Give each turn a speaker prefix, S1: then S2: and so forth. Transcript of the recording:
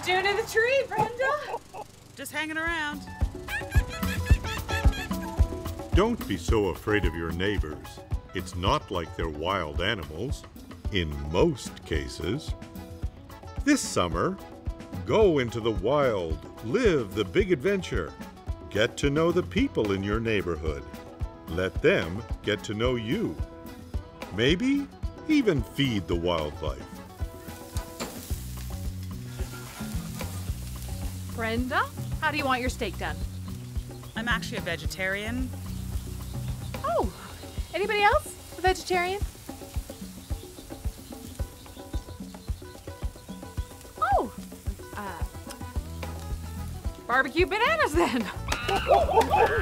S1: you doing in the tree, Brenda?
S2: Just hanging around.
S3: Don't be so afraid of your neighbors. It's not like they're wild animals, in most cases. This summer, go into the wild, live the big adventure. Get to know the people in your neighborhood. Let them get to know you. Maybe even feed the wildlife.
S1: Brenda, how do you want your steak done?
S2: I'm actually a vegetarian.
S1: Oh, anybody else a vegetarian? Oh, barbecue bananas then.